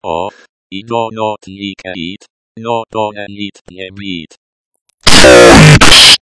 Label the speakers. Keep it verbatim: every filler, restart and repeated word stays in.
Speaker 1: Och, i do not like it, no don't eat the meat.